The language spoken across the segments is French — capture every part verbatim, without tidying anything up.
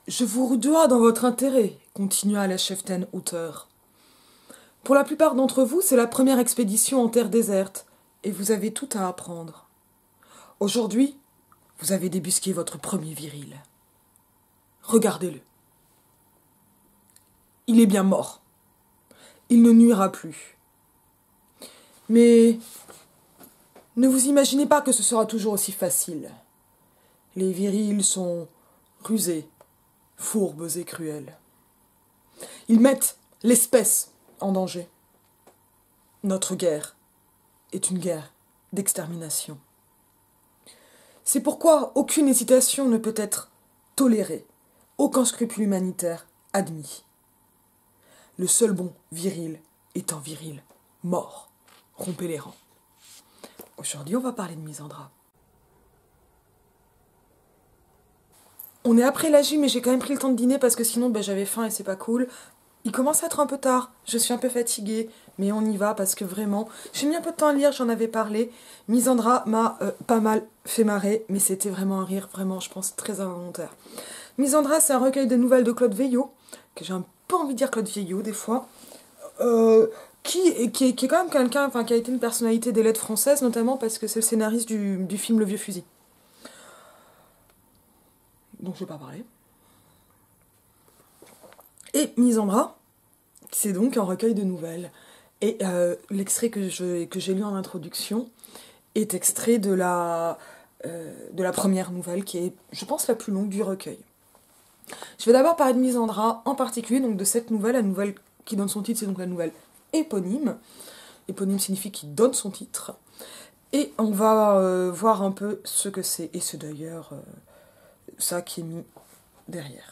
Je vous dois dans votre intérêt, continua la cheftaine auteur. Pour la plupart d'entre vous, c'est la première expédition en terre déserte, et vous avez tout à apprendre. Aujourd'hui, vous avez débusqué votre premier viril. Regardez-le. Il est bien mort. Il ne nuira plus. Mais ne vous imaginez pas que ce sera toujours aussi facile. Les virils sont rusés, fourbes et cruels. Ils mettent l'espèce en danger. Notre guerre est une guerre d'extermination. C'est pourquoi aucune hésitation ne peut être tolérée, aucun scrupule humanitaire admis. Le seul bon viril est un viril mort. Rompez les rangs. Aujourd'hui, on va parler de Misandra. On est après la gym, mais j'ai quand même pris le temps de dîner parce que sinon ben, j'avais faim et c'est pas cool. Il commence à être un peu tard, je suis un peu fatiguée, mais on y va parce que vraiment, j'ai mis un peu de temps à lire, j'en avais parlé. Misandra m'a euh, pas mal fait marrer, mais c'était vraiment un rire, vraiment, je pense, très involontaire. Misandra, c'est un recueil de nouvelles de Claude Veillot, que j'ai un peu envie de dire Claude Veillot des fois, euh, qui, qui, est, qui est quand même quelqu'un, enfin, qui a été une personnalité des lettres françaises, notamment parce que c'est le scénariste du, du film Le Vieux Fusil. Donc je vais pas parler. Et Misandra, c'est donc un recueil de nouvelles. Et euh, l'extrait que, je, que j'ai lu en introduction est extrait de la, euh, de la première nouvelle, qui est, je pense, la plus longue du recueil. Je vais d'abord parler de Misandra, en particulier donc de cette nouvelle, la nouvelle qui donne son titre, c'est donc la nouvelle éponyme. Éponyme signifie qui donne son titre. Et on va euh, voir un peu ce que c'est, et ce d'ailleurs, euh, ça qui est mis derrière.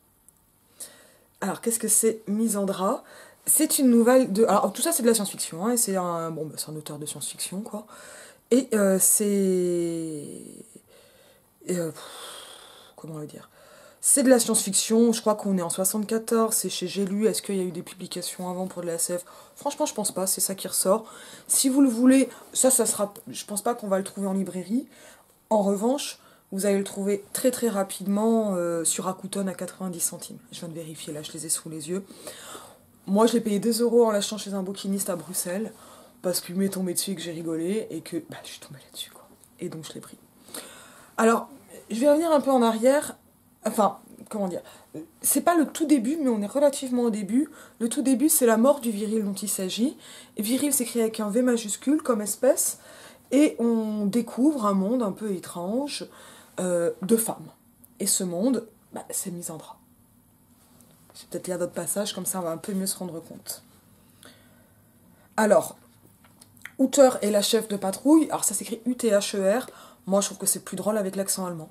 Alors, qu'est-ce que c'est Misandra ? C'est une nouvelle de... Alors, tout ça, c'est de la science-fiction, hein, et c'est un... Bon, bah, c'est un auteur de science-fiction, quoi. Et euh, c'est... Et, euh, comment le dire ? C'est de la science-fiction, je crois qu'on est en soixante-quatorze, c'est chez J'ai lu, est-ce qu'il y a eu des publications avant pour de la S F ? Franchement, je pense pas, c'est ça qui ressort. Si vous le voulez, ça, ça sera... Je pense pas qu'on va le trouver en librairie. En revanche... Vous allez le trouver très très rapidement euh, sur Rakuten à quatre-vingt-dix centimes. Je viens de vérifier, là, je les ai sous les yeux. Moi, je l'ai payé deux euros en l'achetant chez un bouquiniste à Bruxelles, parce qu'il m'est tombé dessus et que j'ai rigolé, et que bah, je suis tombée là-dessus, quoi. Et donc, je l'ai pris. Alors, je vais revenir un peu en arrière. Enfin, comment dire ? C'est pas le tout début, mais on est relativement au début. Le tout début, c'est la mort du viril dont il s'agit. Viril s'écrit avec un V majuscule, comme espèce, et on découvre un monde un peu étrange, Euh, de femmes. Et ce monde, bah, c'est Misandra. Je vais peut-être lire d'autres passages, comme ça on va un peu mieux se rendre compte. Alors, Uther est la chef de patrouille. Alors ça s'écrit U T H E R. Moi je trouve que c'est plus drôle avec l'accent allemand.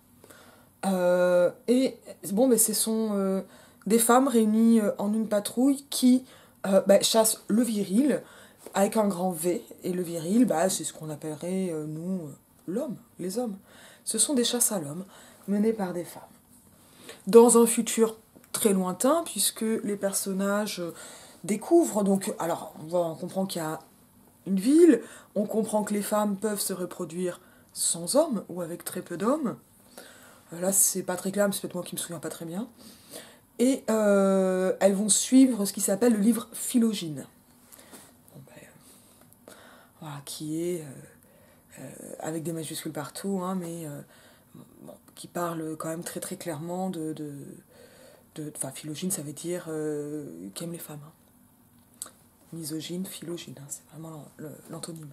Euh, et bon, mais ce sont euh, des femmes réunies euh, en une patrouille qui euh, bah, chassent le viril avec un grand V. Et le viril, bah, c'est ce qu'on appellerait, euh, nous, euh, l'homme, les hommes. Ce sont des chasses à l'homme menées par des femmes. Dans un futur très lointain, puisque les personnages découvrent, donc, alors on, voit, on comprend qu'il y a une ville, on comprend que les femmes peuvent se reproduire sans hommes, ou avec très peu d'hommes. Là, c'est pas très clair, mais c'est peut-être moi qui me souviens pas très bien. Et euh, elles vont suivre ce qui s'appelle le livre Philogyne. Bon, ben, euh, voilà, qui est... Euh, Euh, avec des majuscules partout, hein, mais euh, bon, qui parle quand même très très clairement de... de, de enfin, philogyne, ça veut dire euh, qu'aime les femmes. Hein. Misogyne, philogyne, hein, c'est vraiment l'antonyme.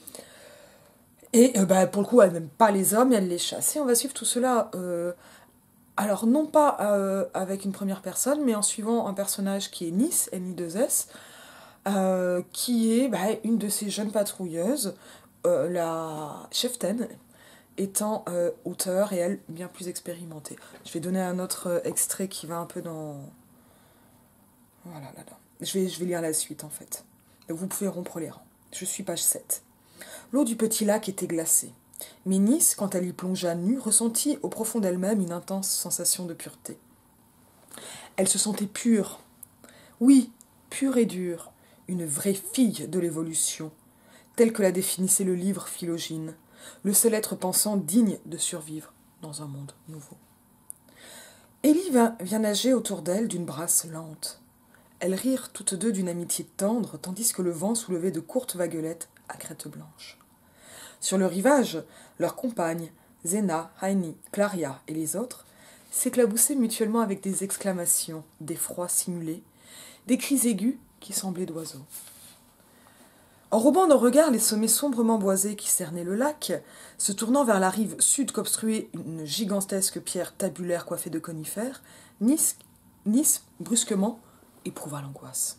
Et euh, bah, pour le coup, elle n'aime pas les hommes et elle les chasse. Et on va suivre tout cela, euh, alors non pas euh, avec une première personne, mais en suivant un personnage qui est Nice, N I deux S, euh, qui est bah, une de ces jeunes patrouilleuses, Euh, la cheftaine étant euh, auteure et elle bien plus expérimentée. Je vais donner un autre euh, extrait qui va un peu dans... Voilà, là, là. Je vais, je vais lire la suite en fait. Donc vous pouvez rompre les rangs. Je suis page sept. L'eau du petit lac était glacée. Mais Nice, quand elle y plongea nue, ressentit au profond d'elle-même une intense sensation de pureté. Elle se sentait pure. Oui, pure et dure. Une vraie fille de l'évolution. Tel que la définissait le livre Philogyne, le seul être pensant digne de survivre dans un monde nouveau. Élie vient, vient nager autour d'elle d'une brasse lente. Elles rirent toutes deux d'une amitié tendre, tandis que le vent soulevait de courtes vaguelettes à crête blanche. Sur le rivage, leurs compagnes, Zéna, Haini, Claria et les autres, s'éclaboussaient mutuellement avec des exclamations, des froids simulés, des cris aigus qui semblaient d'oiseaux. Enrobant d'un regard les sommets sombrement boisés qui cernaient le lac, se tournant vers la rive sud qu'obstruait une gigantesque pierre tabulaire coiffée de conifères, Nice, Nice brusquement, éprouva l'angoisse.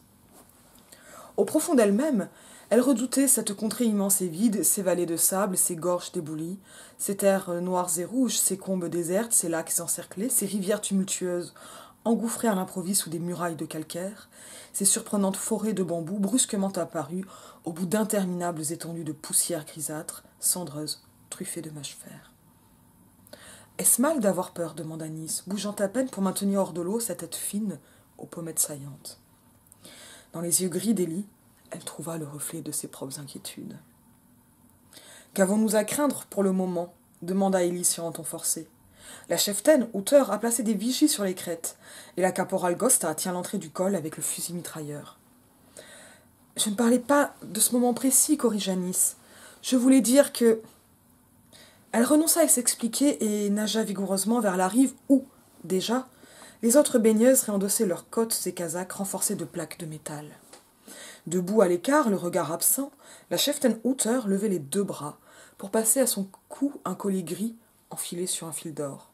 Au profond d'elle-même, elle redoutait cette contrée immense et vide, ces vallées de sable, ces gorges déboulies, ces terres noires et rouges, ces combes désertes, ces lacs encerclés, ces rivières tumultueuses, engouffrées à l'improviste sous des murailles de calcaire, ces surprenantes forêts de bambous brusquement apparues au bout d'interminables étendues de poussière grisâtre, cendreuse, truffée de mâche-fer. « Est-ce mal d'avoir peur ?» demanda Nice, bougeant à peine pour maintenir hors de l'eau sa tête fine aux pommettes saillantes. Dans les yeux gris d'Élie, elle trouva le reflet de ses propres inquiétudes. « Qu'avons-nous à craindre pour le moment ?» demanda Élie sur un ton forcé. « La cheftaine, auteur, a placé des vigies sur les crêtes, et la caporale Gosta tient l'entrée du col avec le fusil mitrailleur. »« Je ne parlais pas de ce moment précis, corrigea Nice. Je voulais dire que... » Elle renonça à s'expliquer et nagea vigoureusement vers la rive où, déjà, les autres baigneuses réendossaient leurs cottes et casaques renforcés de plaques de métal. Debout à l'écart, le regard absent, la cheftaine auteur levait les deux bras pour passer à son cou un collier gris enfilé sur un fil d'or.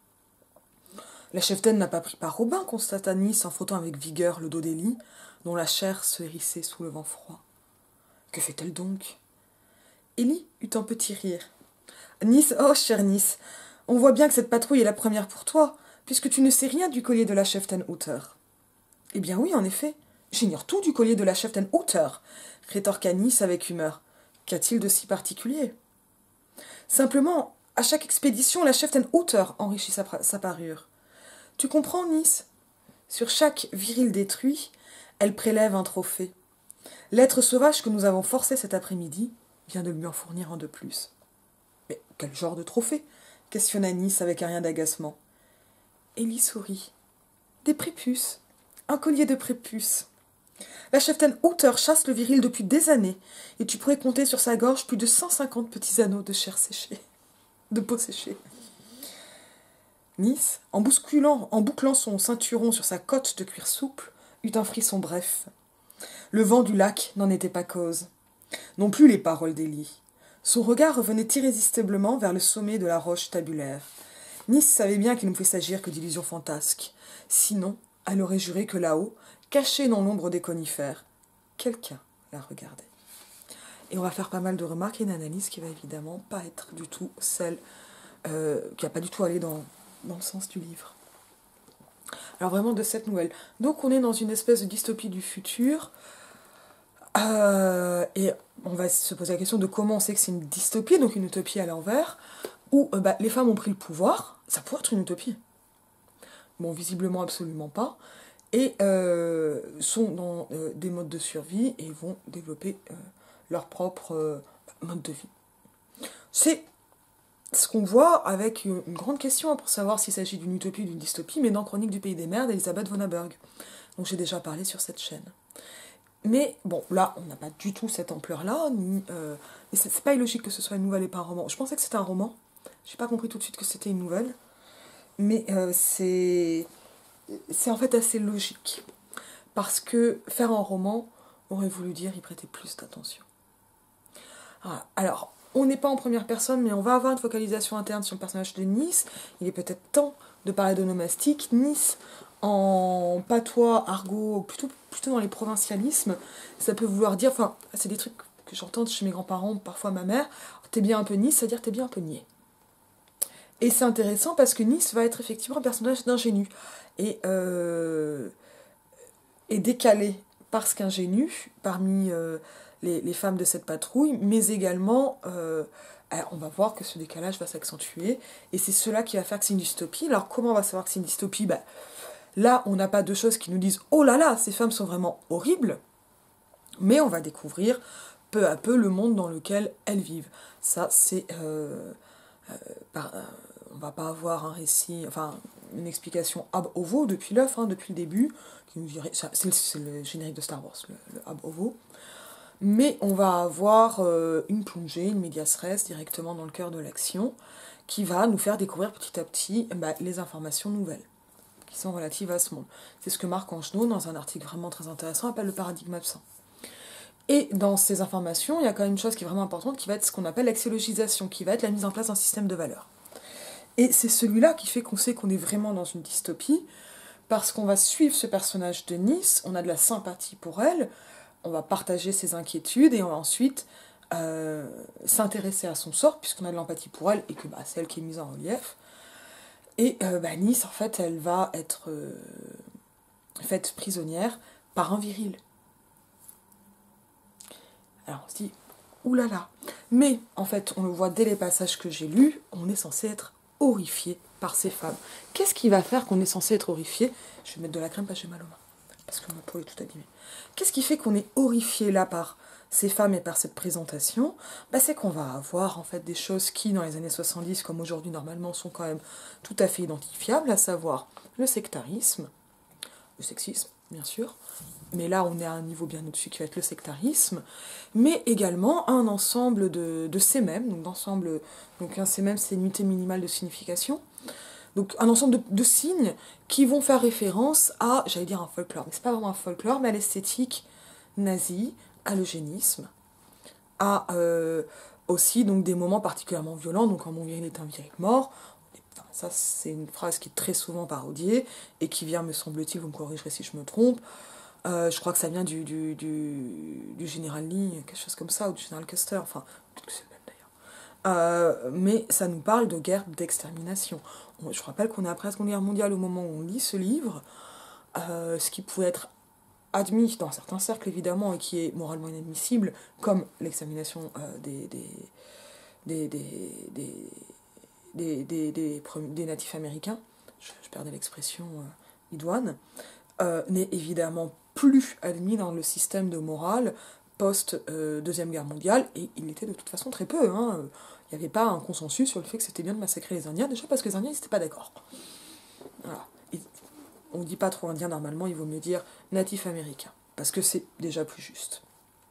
La cheftaine n'a pas pris part au bain, constata Nice en frottant avec vigueur le dos d'Élie, dont la chair se hérissait sous le vent froid. Que fait-elle donc ? Élie eut un petit rire. Nice, oh chère Nice, on voit bien que cette patrouille est la première pour toi, puisque tu ne sais rien du collier de la cheftaine auteur. Eh bien oui, en effet, j'ignore tout du collier de la cheftaine auteur, rétorqua Nice avec humeur. Qu'a-t-il de si particulier ? Simplement, à chaque expédition, la cheftaine auteur enrichit sa, sa parure. Tu comprends, Nice ? Sur chaque viril détruit, elle prélève un trophée. L'être sauvage que nous avons forcé cet après-midi vient de lui en fournir un de plus. Mais quel genre de trophée ? Questionna Nice avec un rien d'agacement. Élie sourit. Des prépuces. Un collier de prépuces. La cheftaine auteur chasse le viril depuis des années, et tu pourrais compter sur sa gorge plus de cent cinquante petits anneaux de chair séchée. De peau séchée. Nice, en bousculant, en bouclant son ceinturon sur sa cotte de cuir souple, eut un frisson bref. Le vent du lac n'en était pas cause. Non plus les paroles d'Élie. Son regard revenait irrésistiblement vers le sommet de la roche tabulaire. Nice savait bien qu'il ne pouvait s'agir que d'illusions fantasques. Sinon, elle aurait juré que là-haut, caché dans l'ombre des conifères, quelqu'un la regardait. Et on va faire pas mal de remarques et une analyse qui va évidemment pas être du tout celle euh, qui va pas du tout aller dans, dans le sens du livre. Alors vraiment de cette nouvelle. Donc on est dans une espèce de dystopie du futur. Euh, et on va se poser la question de comment on sait que c'est une dystopie, donc une utopie à l'envers, où euh, bah, les femmes ont pris le pouvoir. Ça pourrait être une utopie. Bon, visiblement absolument pas. Et euh, sont dans euh, des modes de survie et vont développer euh, leur propre euh, mode de vie. C'est ce qu'on voit avec une, une grande question pour savoir s'il s'agit d'une utopie ou d'une dystopie, mais dans Chronique du Pays des Merdes d'Elisabeth von Aberg, dont j'ai déjà parlé sur cette chaîne. Mais bon, là, on n'a pas du tout cette ampleur-là, ni, euh, et c'est, c'est pas illogique que ce soit une nouvelle et pas un roman. Je pensais que c'était un roman, j'ai pas compris tout de suite que c'était une nouvelle, mais euh, c'est, c'est en fait assez logique, parce que faire un roman aurait voulu dire y prêter plus d'attention. Voilà. Alors, on n'est pas en première personne, mais on va avoir une focalisation interne sur le personnage de Nice. Il est peut-être temps de parler d'onomastique. Nice, en patois, argot, plutôt, plutôt dans les provincialismes, ça peut vouloir dire, enfin, c'est des trucs que j'entends chez mes grands-parents, parfois ma mère, t'es bien un peu Nice, c'est-à-dire t'es bien un peu niais. Et c'est intéressant parce que Nice va être effectivement un personnage d'ingénu. Et, euh, et décalé parce qu'ingénu, parmi euh, les, les femmes de cette patrouille, mais également, euh, on va voir que ce décalage va s'accentuer, et c'est cela qui va faire que c'est une dystopie. Alors comment on va savoir que c'est une dystopie ? Ben, là, on n'a pas de choses qui nous disent « Oh là là, ces femmes sont vraiment horribles !» Mais on va découvrir peu à peu le monde dans lequel elles vivent. Ça, c'est... Euh, euh, par, euh, on va pas avoir un récit... Enfin, une explication ab ovo depuis l'œuf, hein, depuis le début. C'est le, le générique de Star Wars, le, le ab ovo. Mais on va avoir euh, une plongée, une medias res directement dans le cœur de l'action, qui va nous faire découvrir petit à petit bah, les informations nouvelles qui sont relatives à ce monde. C'est ce que Marc Angenot, dans un article vraiment très intéressant, appelle le paradigme absent. Et dans ces informations, il y a quand même une chose qui est vraiment importante, qui va être ce qu'on appelle l'axiologisation, qui va être la mise en place d'un système de valeurs. Et c'est celui-là qui fait qu'on sait qu'on est vraiment dans une dystopie, parce qu'on va suivre ce personnage de Nice, on a de la sympathie pour elle, on va partager ses inquiétudes, et on va ensuite euh, s'intéresser à son sort, puisqu'on a de l'empathie pour elle, et que bah, c'est elle qui est mise en relief. Et euh, bah, Nice, en fait, elle va être euh, faite prisonnière par un viril. Alors on se dit, oulala. Mais en fait, on le voit dès les passages que j'ai lus, on est censé être horrifié par ces femmes. Qu'est-ce qui va faire qu'on est censé être horrifié? Je vais mettre de la crème parce que j'ai mal aux mains, parce que ma peau est tout abîmée. Qu'est-ce qui fait qu'on est horrifié là par ces femmes et par cette présentation? Bah, c'est qu'on va avoir en fait des choses qui, dans les années soixante-dix, comme aujourd'hui normalement, sont quand même tout à fait identifiables, à savoir le sectarisme, le sexisme, bien sûr, mais là on est à un niveau bien au-dessus qui va être le sectarisme, mais également un ensemble de, de sémèmes, donc d'ensemble, donc un sémème c'est une unité minimale de signification, donc un ensemble de, de signes qui vont faire référence à, j'allais dire un folklore, mais c'est pas vraiment un folklore, mais à l'esthétique nazie, à l'eugénisme, à euh, aussi donc des moments particulièrement violents, donc quand mon viril est un viril mort. Enfin, ça c'est une phrase qui est très souvent parodiée et qui vient, me semble-t-il, vous me corrigerez si je me trompe, euh, je crois que ça vient du, du, du, du général Lee, quelque chose comme ça, ou du général Custer, enfin, peut-être que c'est le même d'ailleurs. Euh, mais ça nous parle de guerre d'extermination. Je rappelle qu'on est après la Seconde Guerre mondiale au moment où on lit ce livre, euh, ce qui pouvait être admis dans certains cercles évidemment et qui est moralement inadmissible, comme l'extermination euh, des, des, des, des, des, des, des, des, des natifs américains, je, je perdais l'expression euh, idoine, euh, n'est évidemment plus admis dans le système de morale post-Deuxième euh, Guerre mondiale, et il l'était de toute façon très peu. Hein. Il n'y avait pas un consensus sur le fait que c'était bien de massacrer les Indiens, déjà parce que les Indiens n'étaient pas d'accord. Voilà. Et on ne dit pas trop Indien normalement, il vaut mieux dire natif américain, parce que c'est déjà plus juste.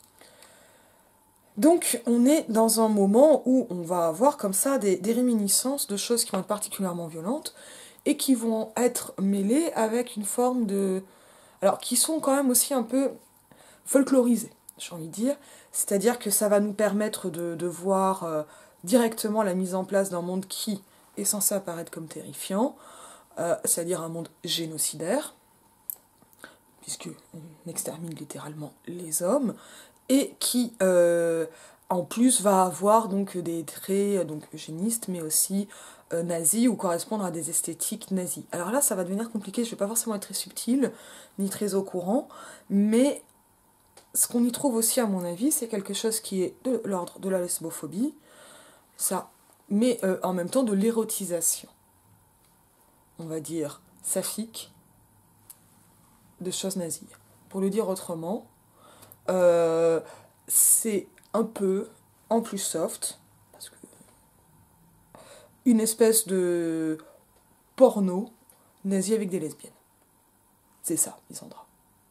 Donc on est dans un moment où on va avoir comme ça des, des réminiscences de choses qui vont être particulièrement violentes, et qui vont être mêlées avec une forme de... Alors, qui sont quand même aussi un peu folklorisées, j'ai envie de dire. C'est-à-dire que ça va nous permettre de, de voir euh, directement la mise en place d'un monde qui est censé apparaître comme terrifiant, euh, c'est-à-dire un monde génocidaire, puisqu'on extermine littéralement les hommes, et qui, euh, en plus, va avoir donc des traits donc, eugénistes, mais aussi euh, nazis, ou correspondre à des esthétiques nazies. Alors là, ça va devenir compliqué, je ne vais pas forcément être très subtile, ni très au courant, mais ce qu'on y trouve aussi, à mon avis, c'est quelque chose qui est de l'ordre de la lesbophobie, ça, mais euh, en même temps de l'érotisation, on va dire, saphique, de choses nazies. Pour le dire autrement, euh, c'est un peu, en plus soft, parce que une espèce de porno nazi avec des lesbiennes. C'est ça, Lisandra.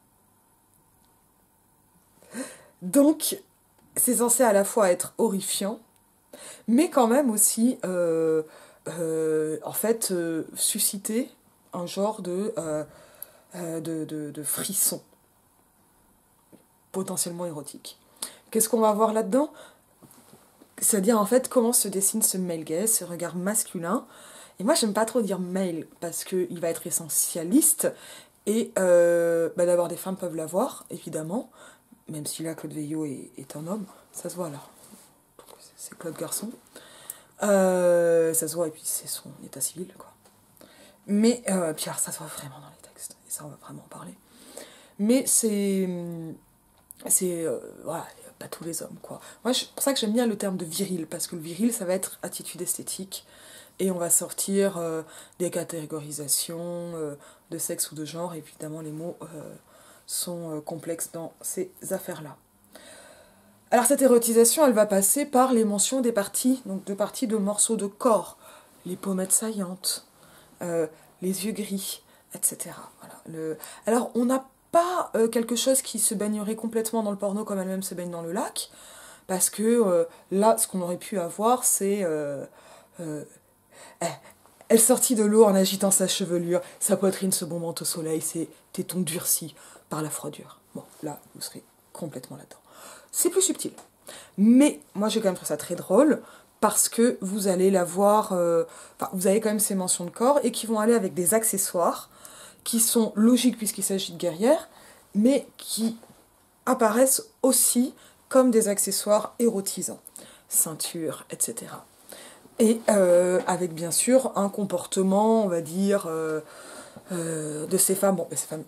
Donc, c'est censé à la fois être horrifiant, mais quand même aussi, euh, euh, en fait, euh, susciter un genre de, euh, euh, de, de, de frisson, potentiellement érotique. Qu'est-ce qu'on va voir là-dedans? C'est-à-dire, en fait, comment se dessine ce male gaze, ce regard masculin. Et moi, j'aime pas trop dire male, parce qu'il va être essentialiste, et euh, bah, d'abord, des femmes peuvent l'avoir, évidemment, même si là, Claude Veillot est, est un homme, ça se voit là. C'est Claude Garçon. Euh, ça se voit, et puis c'est son état civil, quoi. Mais, euh, puis alors, ça se voit vraiment dans les textes, et ça, on va vraiment en parler. Mais c'est... C'est... Euh, voilà, pas tous les hommes, quoi. Moi, c'est pour ça que j'aime bien le terme de viril, parce que le viril, ça va être attitude esthétique, et on va sortir euh, des catégorisations euh, de sexe ou de genre, et évidemment, les mots euh, sont euh, complexes dans ces affaires-là. Alors, cette érotisation, elle va passer par les mentions des parties, donc de parties de morceaux de corps, les pommettes saillantes, euh, les yeux gris, et cetera. Voilà. Le... Alors, on n'a pas euh, quelque chose qui se baignerait complètement dans le porno comme elle-même se baigne dans le lac, parce que euh, là, ce qu'on aurait pu avoir, c'est... Euh, euh, elle sortit de l'eau en agitant sa chevelure, sa poitrine se bombant au soleil, ses tétons durcis par la froidure. Bon, là, vous serez complètement là-dedans. C'est plus subtil. Mais moi, j'ai quand même trouvé ça très drôle, parce que vous allez la voir... Euh, enfin, vous avez quand même ces mentions de corps, et qui vont aller avec des accessoires, qui sont logiques puisqu'il s'agit de guerrières, mais qui apparaissent aussi comme des accessoires érotisants. Ceinture, et cetera. Et euh, avec bien sûr un comportement, on va dire, euh, euh, de ces femmes. Bon, ces femmes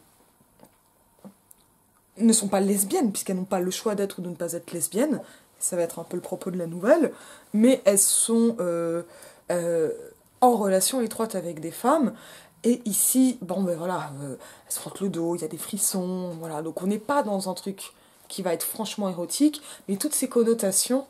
ne sont pas lesbiennes, puisqu'elles n'ont pas le choix d'être ou de ne pas être lesbiennes. Ça va être un peu le propos de la nouvelle. Mais elles sont euh, euh, en relation étroite avec des femmes. Et ici, bon ben voilà, euh, elles se frottent le dos, il y a des frissons, voilà. Donc on n'est pas dans un truc qui va être franchement érotique, mais toutes ces connotations...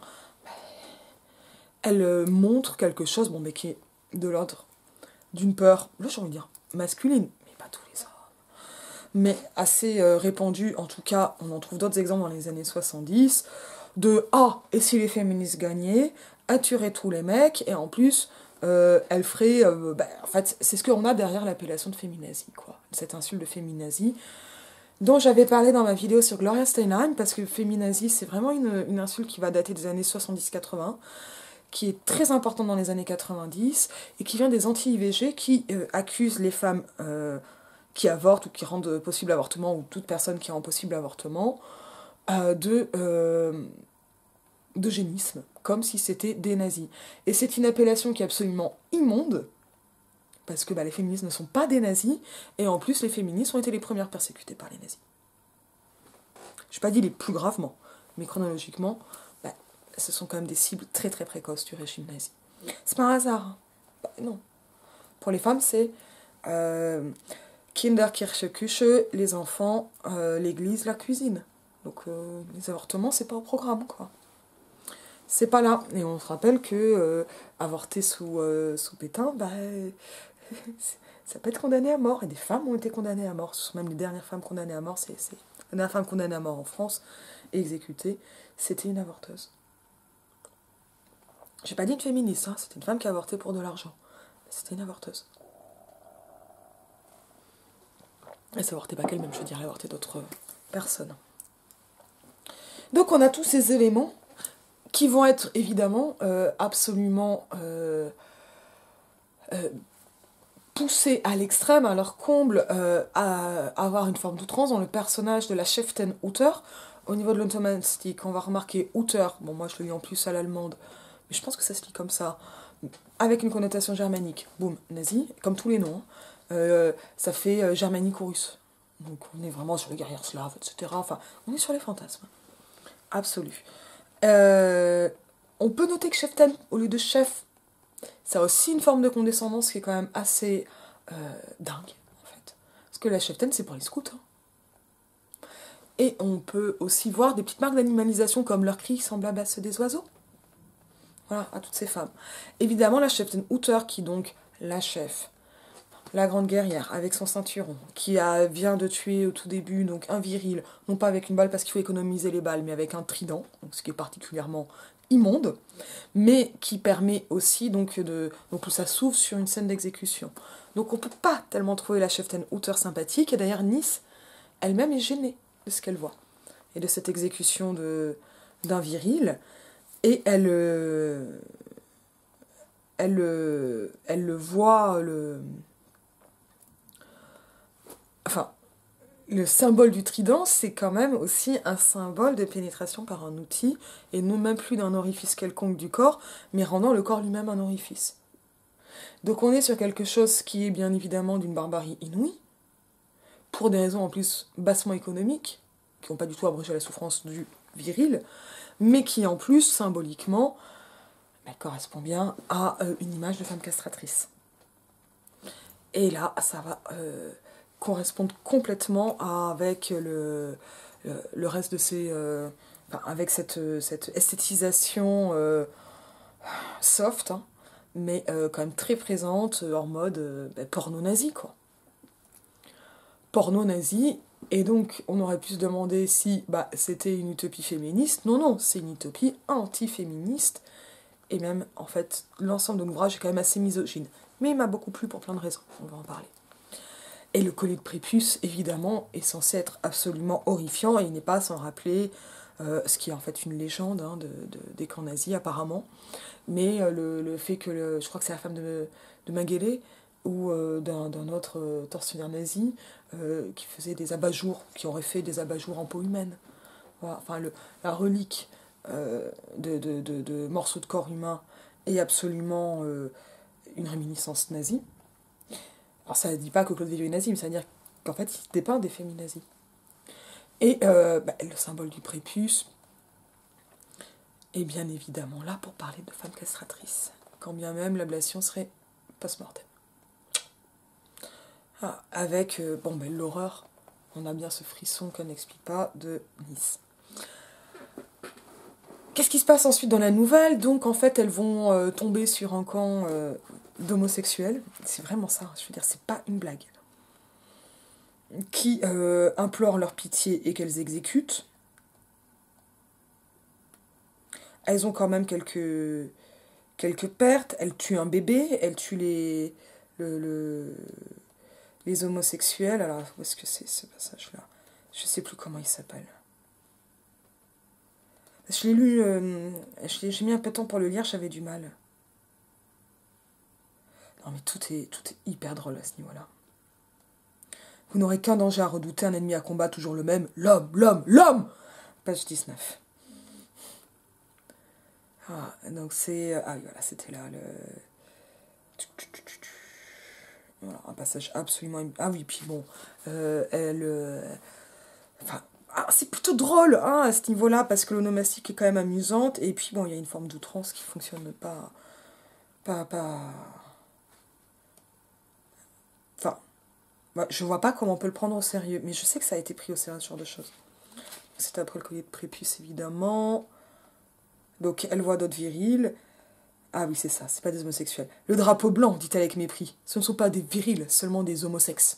elle euh, montre quelque chose, bon, mais qui est de l'ordre d'une peur, là j'ai envie de dire masculine, mais pas tous les hommes, mais assez euh, répandue, en tout cas, on en trouve d'autres exemples dans les années soixante-dix, de ah, et si les féministes gagnaient, elles tueraient tous les mecs, et en plus, euh, elles feraient, euh, bah, en fait, c'est ce qu'on a derrière l'appellation de féminazie, quoi, cette insulte de féminazie, dont j'avais parlé dans ma vidéo sur Gloria Steinem, parce que féminazie, c'est vraiment une, une insulte qui va dater des années soixante-dix quatre-vingts, qui est très importante dans les années quatre-vingt-dix, et qui vient des anti-I V G qui euh, accusent les femmes euh, qui avortent ou qui rendent possible l'avortement, ou toute personne qui rend possible l'avortement, euh, de euh, d'eugénisme, comme si c'était des nazis. Et c'est une appellation qui est absolument immonde, parce que bah, les féministes ne sont pas des nazis, et en plus les féministes ont été les premières persécutées par les nazis. Je n'ai pas dit les plus gravement, mais chronologiquement, ce sont quand même des cibles très très précoces du régime nazi. C'est pas un hasard. Hein. Bah, non. Pour les femmes, c'est euh, Kinderkirche, Küche, les enfants, euh, l'église, la cuisine. Donc euh, les avortements, c'est pas au programme, quoi. C'est pas là. Et on se rappelle que euh, avorter sous, euh, sous Pétain, bah, ça peut être condamné à mort. Et des femmes ont été condamnées à mort. Ce sont même les dernières femmes condamnées à mort. C'est, c'est... La dernière femme condamnée à mort en France, exécutée, c'était une avorteuse. J'ai pas dit une féministe, hein, c'était une femme qui a avorté pour de l'argent. C'était une avorteuse. Elle s'avortait pas qu'elle-même, je veux dire, elle avortait d'autres personnes. Donc on a tous ces éléments qui vont être évidemment euh, absolument euh, euh, poussés à l'extrême, à leur comble, euh, à avoir une forme d'outrance dans le personnage de la Cheftain Utter. Au niveau de l'automatique, on va remarquer Utter, bon moi je le lis en plus à l'allemande, mais je pense que ça se lit comme ça, avec une connotation germanique, boum, nazi, comme tous les noms, hein. euh, ça fait euh, germanique ou russe. Donc on est vraiment sur les guerrières slaves, et cetera. Enfin, on est sur les fantasmes. Absolu. Euh, on peut noter que Cheftain, au lieu de chef, ça a aussi une forme de condescendance qui est quand même assez euh, dingue, en fait. Parce que la Cheftain, c'est pour les scouts, hein. Et on peut aussi voir des petites marques d'animalisation comme leurs cris semblables à ceux des oiseaux. Voilà, à toutes ces femmes. Évidemment, la Cheftain Utter, qui est donc la chef, la grande guerrière, avec son ceinturon, qui a, vient de tuer au tout début donc un viril, non pas avec une balle parce qu'il faut économiser les balles, mais avec un trident, donc ce qui est particulièrement immonde, mais qui permet aussi donc de... Donc ça s'ouvre sur une scène d'exécution. Donc on ne peut pas tellement trouver la Cheftain Utter sympathique, et d'ailleurs Nice, elle-même est gênée de ce qu'elle voit, et de cette exécution de, d'un viril, et elle, euh, elle, euh, elle le voit, le, enfin, le symbole du trident, c'est quand même aussi un symbole de pénétration par un outil, et non même plus d'un orifice quelconque du corps, mais rendant le corps lui-même un orifice. Donc on est sur quelque chose qui est bien évidemment d'une barbarie inouïe, pour des raisons en plus bassement économiques, qui n'ont pas du tout abrégé la souffrance du viril, mais qui en plus, symboliquement, bah, correspond bien à euh, une image de femme castratrice. Et là, ça va euh, correspondre complètement avec le, le, le reste de ces... Euh, enfin, avec cette, cette esthétisation euh, soft, hein, mais euh, quand même très présente, euh, en mode euh, bah, porno nazi, quoi. Porno nazi, et donc on aurait pu se demander si bah, c'était une utopie féministe. Non, non, c'est une utopie anti-féministe, et même, en fait, l'ensemble de l'ouvrage est quand même assez misogyne. Mais il m'a beaucoup plu pour plein de raisons, on va en parler. Et le collier de prépuce, évidemment, est censé être absolument horrifiant, et il n'est pas sans rappeler euh, ce qui est en fait une légende hein, de, de, des camps nazis, apparemment. Mais euh, le, le fait que, le, je crois que c'est la femme de, de Mengele, ou euh, d'un, d'un autre euh, tortionnaire nazi, euh, qui faisait des abat-jours, qui aurait fait des abat-jours en peau humaine. Voilà. Enfin, le, la relique euh, de, de, de, de morceaux de corps humain est absolument euh, une réminiscence nazie. Alors ça ne dit pas que Claude Villiers est nazi, mais ça veut dire qu'en fait il dépeint des féminazis. Et euh, bah, le symbole du prépuce est bien évidemment là pour parler de femmes castratrices, quand bien même l'ablation serait post-mortem. Ah, avec euh, bon, ben, l'horreur, on a bien ce frisson qu'on n'explique pas de Nice. Qu'est-ce qui se passe ensuite dans la nouvelle? Donc en fait elles vont euh, tomber sur un camp euh, d'homosexuels, c'est vraiment ça, je veux dire, c'est pas une blague, qui euh, implorent leur pitié et qu'elles exécutent. Elles ont quand même quelques, quelques pertes, elles tuent un bébé, elles tuent les, le, le, les homosexuels. Alors, où est-ce que c'est ce passage-là? Je sais plus comment il s'appelle. Je l'ai lu, euh, j'ai mis un peu de temps pour le lire, j'avais du mal. Non mais tout est, tout est hyper drôle à ce niveau-là. Vous n'aurez qu'un danger à redouter, un ennemi à combattre, toujours le même, l'homme, l'homme, l'homme. Page dix-neuf. Ah, donc c'est... Ah oui, voilà, c'était là, le... Voilà, un passage absolument... Ah oui, puis bon, euh, elle... Euh... Enfin, ah, c'est plutôt drôle, hein, à ce niveau-là, parce que l'onomastique est quand même amusante, et puis bon, il y a une forme d'outrance qui fonctionne pas... Pas... pas... Enfin... Bah, je vois pas comment on peut le prendre au sérieux, mais je sais que ça a été pris au sérieux, ce genre de choses. C'était après le collier de prépuce, évidemment. Donc, elle voit d'autres virils. Ah oui, c'est ça, c'est pas des homosexuels. Le drapeau blanc, dit-elle avec mépris. Ce ne sont pas des virils, seulement des homosexes.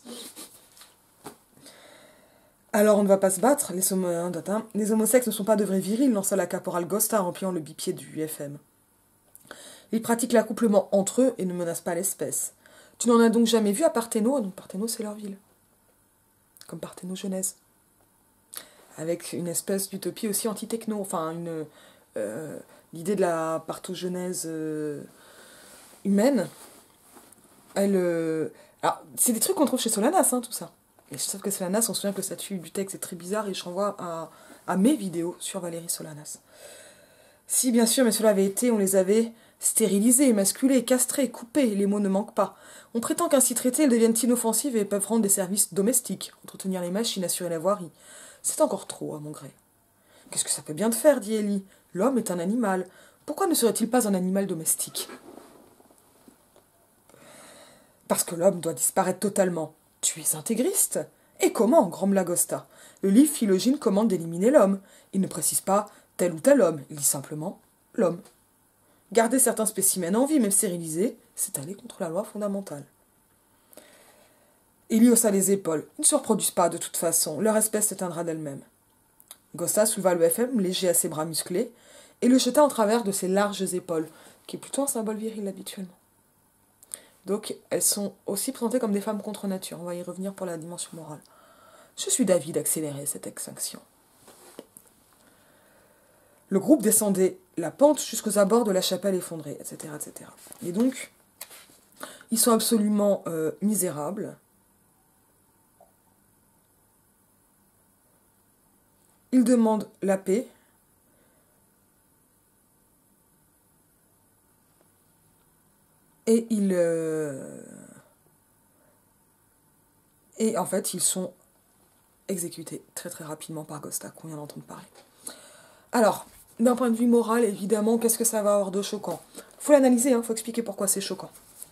Alors, on ne va pas se battre. Les, homo... les homosexes ne sont pas de vrais virils, lança la caporale Gosta en pliant le bipied du F M. Ils pratiquent l'accouplement entre eux et ne menacent pas l'espèce. Tu n'en as donc jamais vu à Parthéno? Donc Parthéno, c'est leur ville. Comme Parthéno-Genèse. Avec une espèce d'utopie aussi anti-techno. Enfin, une... Euh, l'idée de la parthogenèse euh, humaine, elle... Euh, alors, c'est des trucs qu'on trouve chez Solanas, hein, tout ça. Et sauf que Solanas, on se souvient que le statut du texte est très bizarre, et je renvoie à, à mes vidéos sur Valérie Solanas. Si, bien sûr, mais cela avait été, on les avait stérilisés, émasculés, castrés, coupés, les mots ne manquent pas. On prétend qu'ainsi traités, elles deviennent inoffensives et peuvent rendre des services domestiques, entretenir les machines, assurer la voirie. C'est encore trop, à mon gré. Qu'est-ce que ça peut bien te faire, dit Ellie. L'homme est un animal. Pourquoi ne serait-il pas un animal domestique? Parce que l'homme doit disparaître totalement. Tu es intégriste? Et comment, grommela Gosta? Le livre Philogine commande d'éliminer l'homme. Il ne précise pas tel ou tel homme, il dit simplement l'homme. Garder certains spécimens en vie, même stérilisés, c'est aller contre la loi fondamentale. Il y haussa les épaules. Ils ne se reproduisent pas de toute façon, leur espèce s'éteindra d'elle-même. Gosta souleva le F M, léger à ses bras musclés, et le jeta en travers de ses larges épaules, qui est plutôt un symbole viril habituellement. Donc, elles sont aussi présentées comme des femmes contre nature. On va y revenir pour la dimension morale. Je suis d'avis d'accélérer cette extinction. Le groupe descendait la pente jusqu'aux abords de la chapelle effondrée, et cetera, et cetera. Et donc, ils sont absolument euh, misérables. Ils demandent la paix. Et ils... Euh... Et en fait, ils sont exécutés très très rapidement par Gosta, qu'on vient d'entendre parler. Alors, d'un point de vue moral, évidemment, qu'est-ce que ça va avoir de choquant? Faut l'analyser, il hein, faut expliquer pourquoi c'est choquant.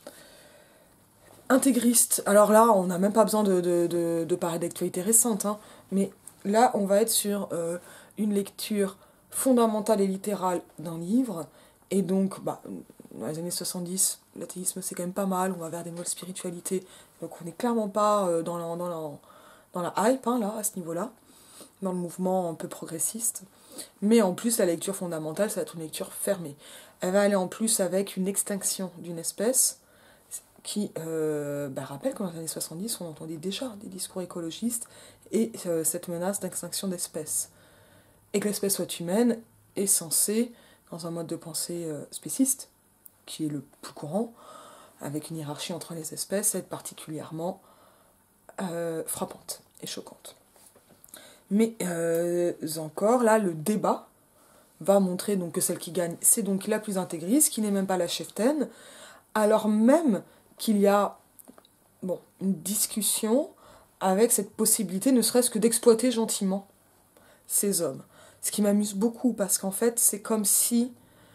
Intégriste, alors là, on n'a même pas besoin de, de, de, de parler d'actualité récente, hein, mais là, on va être sur euh, une lecture fondamentale et littérale d'un livre, et donc, bah, dans les années soixante-dix, l'athéisme c'est quand même pas mal, on va vers des nouvelles spiritualités, donc on n'est clairement pas euh, dans, la, dans, la, dans la hype, hein, là, à ce niveau-là, dans le mouvement un peu progressiste. Mais en plus, la lecture fondamentale, ça va être une lecture fermée. Elle va aller en plus avec une extinction d'une espèce qui euh, bah, rappelle qu'en les années soixante-dix, on entendait déjà des discours écologistes et euh, cette menace d'extinction d'espèces. Et que l'espèce soit humaine est censée, dans un mode de pensée euh, spéciste, qui est le plus courant, avec une hiérarchie entre les espèces, être particulièrement euh, frappante et choquante. Mais euh, encore, là, le débat va montrer donc que celle qui gagne, c'est donc la plus intégriste, qui n'est même pas la cheftaine, alors même qu'il y a bon, une discussion avec cette possibilité, ne serait-ce que d'exploiter gentiment ces hommes. Ce qui m'amuse beaucoup, parce qu'en fait, c'est comme si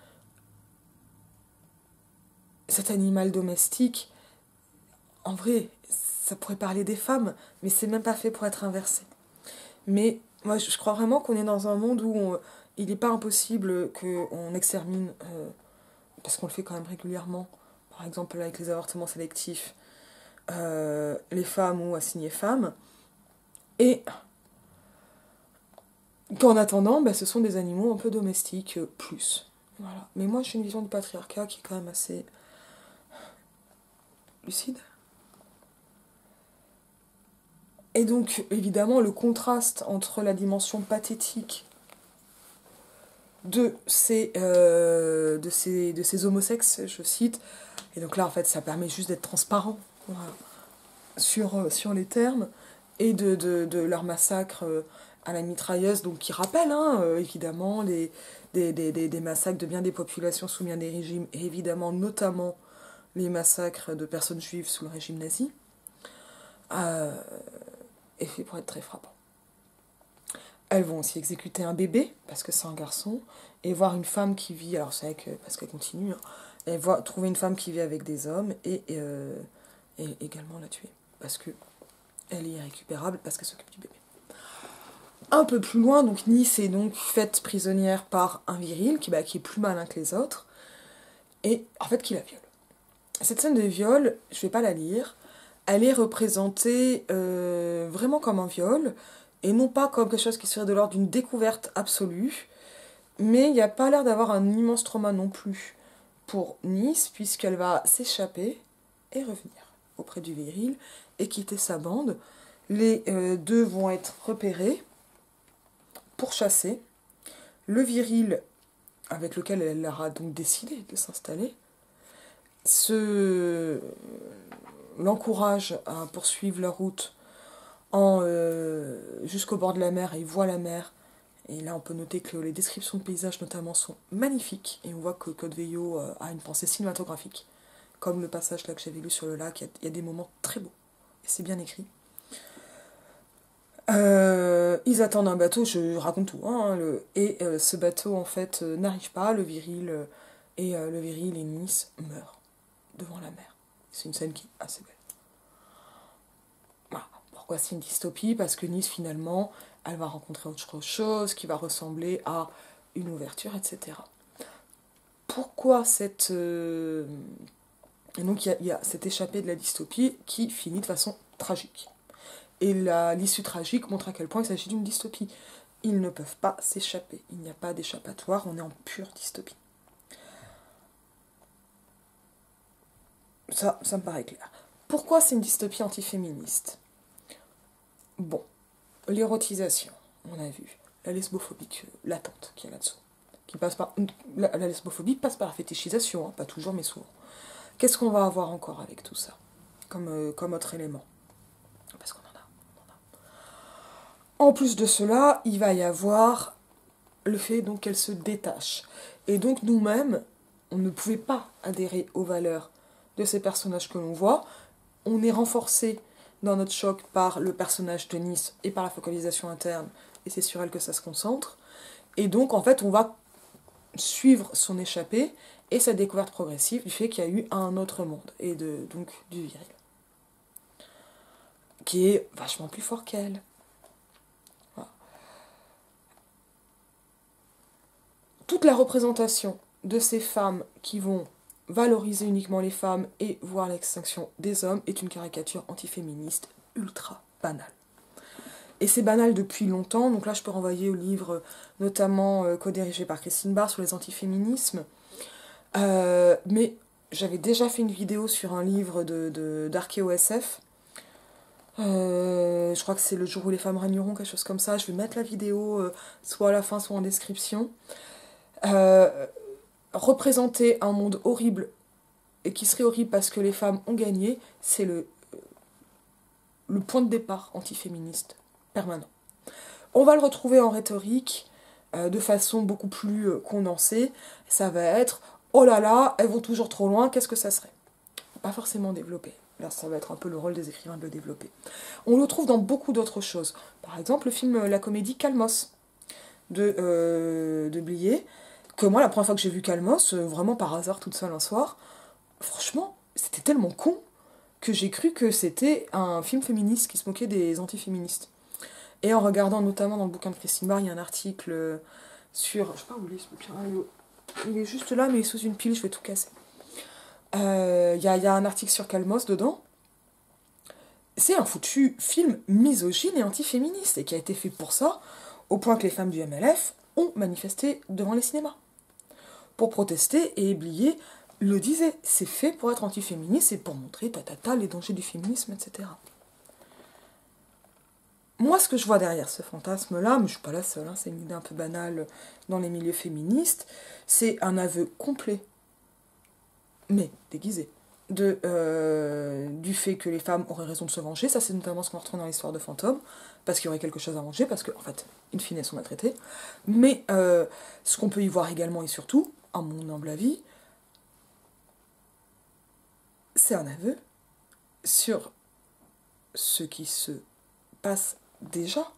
cet animal domestique, en vrai, ça pourrait parler des femmes, mais c'est même pas fait pour être inversé. Mais moi, je crois vraiment qu'on est dans un monde où on, il n'est pas impossible qu'on extermine, euh, parce qu'on le fait quand même régulièrement, par exemple avec les avortements sélectifs, euh, les femmes ou assignées femmes, et qu'en attendant, bah, ce sont des animaux un peu domestiques, euh, plus. Voilà. Mais moi, j'ai une vision du patriarcat qui est quand même assez lucide. Et donc, évidemment, le contraste entre la dimension pathétique de ces, euh, de ces, de ces homosexes, je cite, et donc là, en fait, ça permet juste d'être transparent, voilà, sur, euh, sur les termes, et de, de, de leur massacre euh, à la mitrailleuse, donc qui rappelle, hein, euh, évidemment, les, des, des, des, des massacres de bien des populations sous bien des régimes, et évidemment, notamment, les massacres de personnes juives sous le régime nazi, euh, est fait pour être très frappant. Elles vont aussi exécuter un bébé, parce que c'est un garçon, et voir une femme qui vit, alors c'est vrai que, parce qu'elle continue, hein, et voir, trouver une femme qui vit avec des hommes, et, euh, et également la tuer, parce que elle est irrécupérable, parce qu'elle s'occupe du bébé. Un peu plus loin, donc Nice est donc faite prisonnière par un viril, qui, bah, qui est plus malin que les autres, et en fait qui la viole. Cette scène de viol, je vais pas la lire, elle est représentée euh, vraiment comme un viol, et non pas comme quelque chose qui serait de l'ordre d'une découverte absolue, mais il n'y a pas l'air d'avoir un immense trauma non plus pour Nice, puisqu'elle va s'échapper et revenir auprès du viril et quitter sa bande. Les euh, deux vont être repérés, pourchassés. Le viril, avec lequel elle aura donc décidé de s'installer, se... l'encourage à poursuivre la route en, euh, jusqu'au bord de la mer, et il voit la mer. Et là, on peut noter que les descriptions de paysages, notamment, sont magnifiques. Et on voit que Claude Veillot euh, a une pensée cinématographique. Comme le passage là que j'avais lu sur le lac, il y, y a des moments très beaux. Et c'est bien écrit. Euh, ils attendent un bateau, je raconte tout. Hein, le, et euh, ce bateau, en fait, euh, n'arrive pas. Le viril, euh, et euh, le viril et Nice meurent devant la mer. C'est une scène qui est assez belle. Voilà. Pourquoi c'est une dystopie? Parce que Nice, finalement, elle va rencontrer autre chose qui va ressembler à une ouverture, et cetera. Pourquoi cette... Euh... Et donc il y, y a cette échappée de la dystopie qui finit de façon tragique. Et l'issue tragique montre à quel point il s'agit d'une dystopie. Ils ne peuvent pas s'échapper. Il n'y a pas d'échappatoire, on est en pure dystopie. Ça, ça me paraît clair. Pourquoi c'est une dystopie antiféministe? Bon, l'érotisation, on a vu. La lesbophobie latente qu'il y a là-dessous. Qui passe par... La, la lesbophobie passe par la fétichisation, hein, pas toujours mais souvent. Qu'est-ce qu'on va avoir encore avec tout ça, comme, euh, comme autre élément? Parce qu'on en a, on en a. En plus de cela, il va y avoir le fait donc qu'elle se détache. Et donc nous-mêmes, on ne pouvait pas adhérer aux valeurs de ces personnages que l'on voit. On est renforcé dans notre choc par le personnage de Nice et par la focalisation interne, et c'est sur elle que ça se concentre. Et donc, en fait, on va suivre son échappée et sa découverte progressive du fait qu'il y a eu un autre monde, et de, donc du viril, qui est vachement plus fort qu'elle. Voilà. Toute la représentation de ces femmes qui vont valoriser uniquement les femmes et voir l'extinction des hommes est une caricature antiféministe ultra banale. Et c'est banal depuis longtemps, donc là je peux renvoyer au livre notamment euh, co-dirigé par Christine Barr sur les antiféminismes. Euh, mais j'avais déjà fait une vidéo sur un livre de, de, d'Archéo S F. Euh, je crois que c'est Le jour où les femmes régneront, quelque chose comme ça. Je vais mettre la vidéo euh, soit à la fin, soit en description. Euh, représenter un monde horrible et qui serait horrible parce que les femmes ont gagné, c'est le, le point de départ antiféministe permanent. On va le retrouver en rhétorique euh, de façon beaucoup plus euh, condensée. Ça va être « Oh là là, elles vont toujours trop loin, qu'est-ce que ça serait ?» Pas forcément développé. Là, ça va être un peu le rôle des écrivains de le développer. On le trouve dans beaucoup d'autres choses. Par exemple, le film, la comédie Calmos de, euh, de Blier, que moi, la première fois que j'ai vu Calmos, euh, vraiment par hasard, toute seule un soir, franchement, c'était tellement con que j'ai cru que c'était un film féministe qui se moquait des antiféministes. Et en regardant notamment dans le bouquin de Christine Barr, il y a un article sur... Je sais pas où il est ce bouquin. Il est juste là, mais il est sous une pile, je vais tout casser. Il euh, y, y a un article sur Calmos dedans. C'est un foutu film misogyne et antiféministe, et qui a été fait pour ça, au point que les femmes du M L F ont manifesté devant les cinémas. Pour protester, et Blier le disait, c'est fait pour être antiféministe, et pour montrer ta, ta, ta, les dangers du féminisme, et cetera. Moi, ce que je vois derrière ce fantasme-là, mais je ne suis pas la seule, hein, c'est une idée un peu banale dans les milieux féministes, c'est un aveu complet, mais déguisé, de, euh, du fait que les femmes auraient raison de se venger. Ça, c'est notamment ce qu'on retrouve dans l'histoire de Fantôme, parce qu'il y aurait quelque chose à venger, parce que, en fait, in fine, elles sont maltraitées. Mais euh, ce qu'on peut y voir également et surtout, à mon humble avis, c'est un aveu sur ce qui se passe déjà,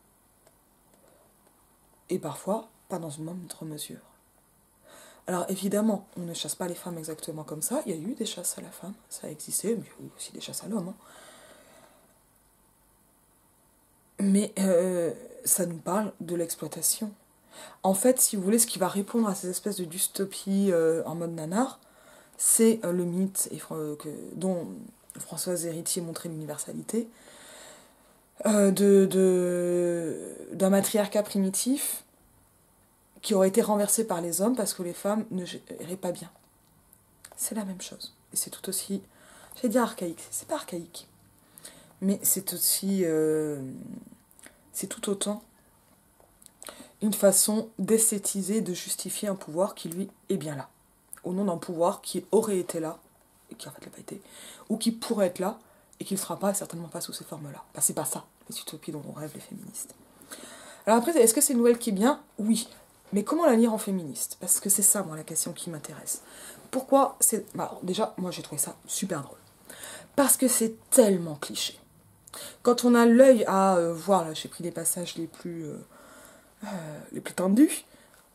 et parfois pas dans une moindre mesure. Alors évidemment, on ne chasse pas les femmes exactement comme ça, il y a eu des chasses à la femme, ça a existé, mais il y a eu aussi des chasses à l'homme. Hein. Mais euh, ça nous parle de l'exploitation. En fait, si vous voulez, ce qui va répondre à ces espèces de dystopies euh, en mode nanar, c'est euh, le mythe et, euh, que, dont Françoise Héritier montrait l'universalité, Euh, de, de, d'un matriarcat primitif qui aurait été renversé par les hommes parce que les femmes ne géraient pas bien. C'est la même chose. Et c'est tout aussi, j'allais dire archaïque, c'est pas archaïque, mais c'est aussi, euh, c'est tout autant une façon d'esthétiser, de justifier un pouvoir qui, lui, est bien là. Au nom d'un pouvoir qui aurait été là, et qui en fait l'a pas été, ou qui pourrait être là, et qui ne sera pas, et certainement pas sous ces formes-là. Enfin, c'est pas ça, les utopies dont on rêvent les féministes. Alors après, est-ce que c'est une nouvelle qui est bien ? Oui. Mais comment la lire en féministe ? Parce que c'est ça, moi, la question qui m'intéresse. Pourquoi c'est... Bah, alors, déjà, moi, j'ai trouvé ça super drôle. Parce que c'est tellement cliché. Quand on a l'œil à euh, voir, là, j'ai pris les passages les plus, euh, euh, les plus tendus,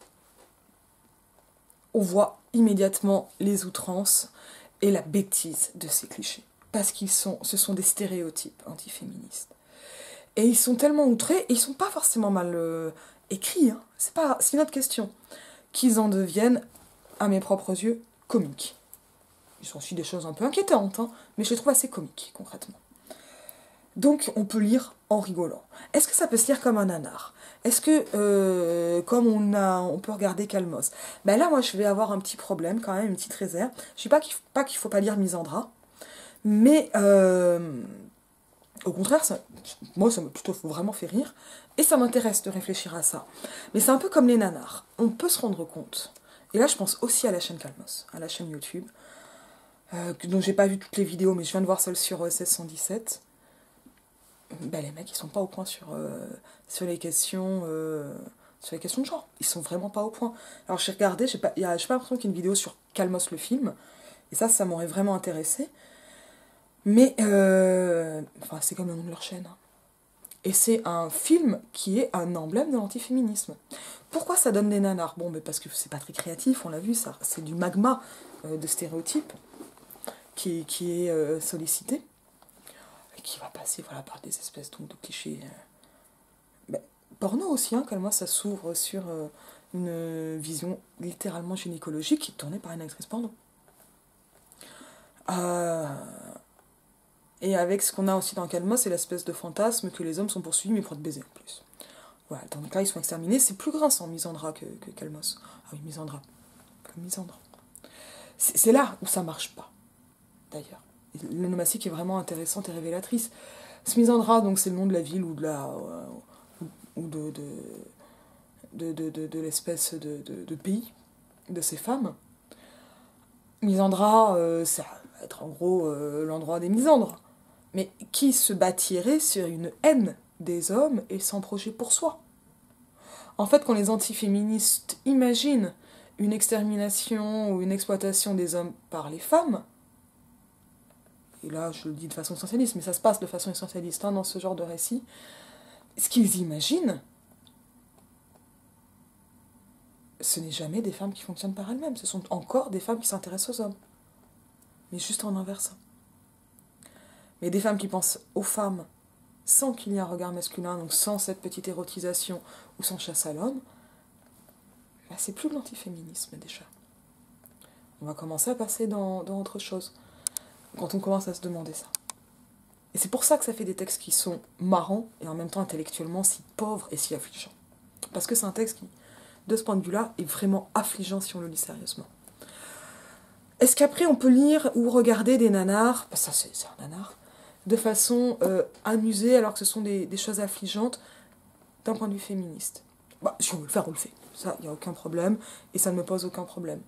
on voit immédiatement les outrances et la bêtise de ces clichés. Parce qu'ils sont, ce sont des stéréotypes antiféministes. Et ils sont tellement outrés, et ils sont pas forcément mal euh, écrits, hein. c'est, pas, c'est une autre question, qu'ils en deviennent, à mes propres yeux, comiques. Ils sont aussi des choses un peu inquiétantes, hein, mais je les trouve assez comiques, concrètement. Donc on peut lire en rigolant. Est-ce que ça peut se lire comme un nanar ? Est-ce que, euh, comme on, a, on peut regarder Calmos ? Ben là, moi, je vais avoir un petit problème, quand même, une petite réserve. Je ne dis pas qu'il ne qu'il faut pas lire Misandra, mais euh, au contraire, ça, moi, ça m'a plutôt vraiment fait rire, et ça m'intéresse de réfléchir à ça. Mais c'est un peu comme les nanars. On peut se rendre compte, et là, je pense aussi à la chaîne Calmos, à la chaîne YouTube, euh, dont j'ai pas vu toutes les vidéos, mais je viens de voir celle sur O S S cent dix-sept. Ben, les mecs, ils sont pas au point sur, euh, sur les questions... Euh, sur les questions de genre. Ils sont vraiment pas au point. Alors, j'ai regardé, j'ai pas, y a, j'ai pas l'impression qu'il y ait une vidéo sur Calmos le film, et ça, ça m'aurait vraiment intéressé. Mais, euh, enfin, c'est comme le nom de leur chaîne. Et c'est un film qui est un emblème de l'antiféminisme. Pourquoi ça donne des nanars ? Bon, mais parce que c'est pas très créatif, on l'a vu, ça, c'est du magma euh, de stéréotypes qui, qui est euh, sollicité, et qui va passer voilà, par des espèces donc, de clichés. Euh, ben, porno aussi, hein, quand moi, ça s'ouvre sur euh, une vision littéralement gynécologique qui est tournée par une actrice porno. Euh, et avec ce qu'on a aussi dans Calma, c'est l'espèce de fantasme que les hommes sont poursuivis mais pour te baiser en plus. Voilà, dans le cas, ils sont exterminés. C'est plus grinçant, Misandra, que, que Calmos. Ah oui, Misandra. Comme Misandra. C'est, c'est là où ça marche pas, d'ailleurs. L'onomastique est vraiment intéressante et révélatrice. Smizandra, donc c'est le nom de la ville ou de la euh, ou de de, de, de, de, de l'espèce de, de, de pays de ces femmes. Misandra, euh, ça va être en gros euh, l'endroit des misandres, mais qui se bâtirait sur une haine des hommes et sans projet pour soi. En fait, quand les antiféministes imaginent une extermination ou une exploitation des hommes par les femmes, et là je le dis de façon essentialiste, mais ça se passe de façon essentialiste hein, dans ce genre de récit, ce qu'ils imaginent, ce n'est jamais des femmes qui fonctionnent par elles-mêmes, ce sont encore des femmes qui s'intéressent aux hommes, mais juste en inversant. Mais des femmes qui pensent aux femmes sans qu'il y ait un regard masculin, donc sans cette petite érotisation ou sans chasse à l'homme, bah c'est plus de l'antiféminisme déjà. On va commencer à passer dans, dans autre chose, quand on commence à se demander ça. Et c'est pour ça que ça fait des textes qui sont marrants et en même temps intellectuellement si pauvres et si affligeants. Parce que c'est un texte qui, de ce point de vue-là, est vraiment affligeant si on le lit sérieusement. Est-ce qu'après on peut lire ou regarder des nanars, bah ça c'est, c'est un nanar, de façon euh, amusée alors que ce sont des, des choses affligeantes d'un point de vue féministe? Bah, si on veut le faire, on le fait. Ça, il n'y a aucun problème et ça ne me pose aucun problème.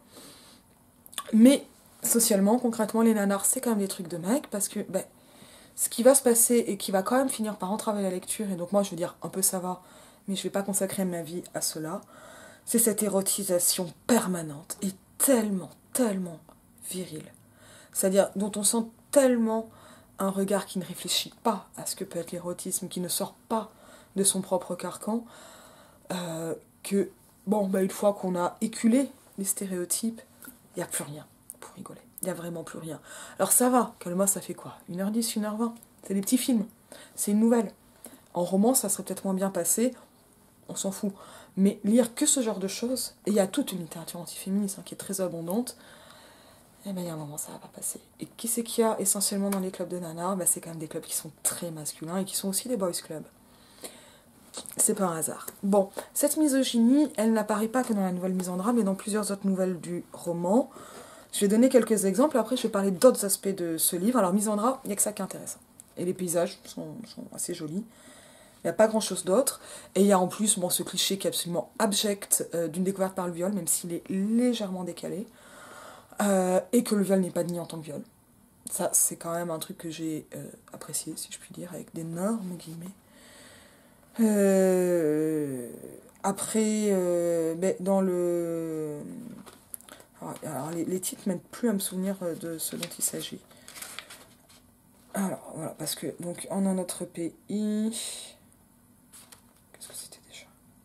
Mais socialement, concrètement, les nanars, c'est quand même des trucs de mecs parce que bah, ce qui va se passer et qui va quand même finir par entraver la lecture, et donc moi je veux dire un peu ça va, mais je vais pas consacrer ma vie à cela, c'est cette érotisation permanente et tellement, tellement virile. C'est-à-dire dont on sent tellement un regard qui ne réfléchit pas à ce que peut être l'érotisme, qui ne sort pas de son propre carcan, euh, que, bon, bah, une fois qu'on a éculé les stéréotypes, il n'y a plus rien pour rigoler. Il n'y a vraiment plus rien. Alors ça va, Calma, ça fait quoi une heure dix, une heure vingt. C'est des petits films. C'est une nouvelle. En roman, ça serait peut-être moins bien passé. On s'en fout. Mais lire que ce genre de choses, et il y a toute une littérature antiféministe hein, qui est très abondante, eh ben il y a un moment, ça va pas passer. Et qui c'est qu'il y a essentiellement dans les clubs de nanas? Ben, c'est quand même des clubs qui sont très masculins et qui sont aussi des boys clubs. C'est pas un hasard. Bon, cette misogynie, elle n'apparaît pas que dans la nouvelle Misandra, mais dans plusieurs autres nouvelles du roman. Je vais donner quelques exemples, après je vais parler d'autres aspects de ce livre. Alors Misandra, il n'y a que ça qui est intéressant. Et les paysages sont, sont assez jolis. Il n'y a pas grand chose d'autre. Et il y a en plus bon, ce cliché qui est absolument abject euh, d'une découverte par le viol, même s'il est légèrement décalé. Euh, et que le viol n'est pas nié en tant que viol. Ça, c'est quand même un truc que j'ai euh, apprécié, si je puis dire, avec d'énormes guillemets. Euh, après, euh, ben, dans le... Alors, alors les, les titres m'aident plus à me souvenir de ce dont il s'agit. Alors, voilà, parce que, donc, en un autre pays... Qu'est-ce que c'était déjà?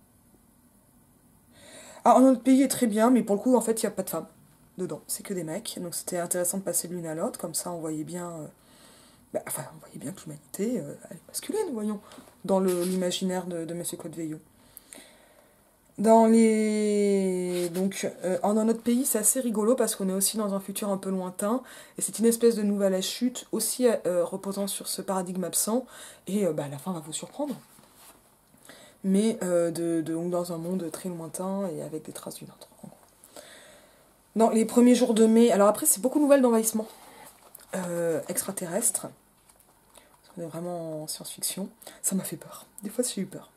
Ah, un autre pays est très bien, mais pour le coup, en fait, il n'y a pas de femmes dedans. C'est que des mecs. Donc, c'était intéressant de passer de l'une à l'autre. Comme ça, on voyait bien... Euh, bah, enfin, on voyait bien que l'humanité, euh, elle est masculine, voyons, dans le, l'imaginaire de, de Monsieur Claude Veillot. Dans les... Donc, euh, en un autre pays, c'est assez rigolo parce qu'on est aussi dans un futur un peu lointain. Et c'est une espèce de nouvelle à chute, aussi euh, reposant sur ce paradigme absent. Et euh, bah, la fin va vous surprendre. Mais euh, de, de, dans un monde très lointain et avec des traces d'une autre. Dans les premiers jours de mai... Alors après, c'est beaucoup de nouvelles d'envahissement euh, extraterrestre. On est vraiment en science-fiction. Ça m'a fait peur. Des fois, j'ai eu peur.